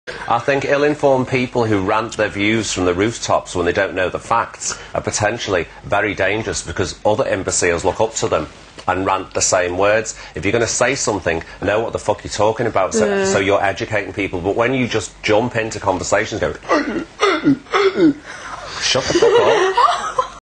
I think ill-informed people who rant their views from the rooftops when they don't know the facts are potentially very dangerous, because other imbeciles look up to them and rant the same words. If you're going to say something, know what the fuck you're talking about, so you're educating people. But when you just jump into conversations, go, shut the fuck up.